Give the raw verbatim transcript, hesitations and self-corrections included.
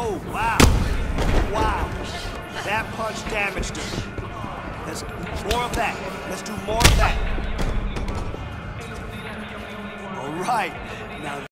Oh, wow. Wow. That punch damaged him. Let's more of that. Let's do more of that. All right. Now